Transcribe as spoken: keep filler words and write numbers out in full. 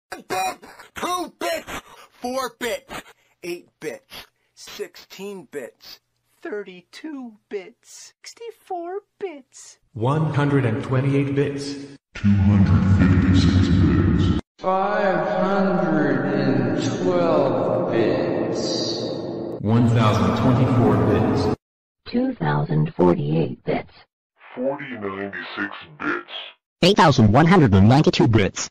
bit, two bits, four bits, eight bits, sixteen bits, thirty-two bits, sixty-four bits, one hundred twenty-eight bits, two hundred fifty-six bits, five hundred twelve bits, one thousand twenty-four bits, two thousand forty-eight bits, forty ninety-six bits, eight thousand one hundred ninety-two bits.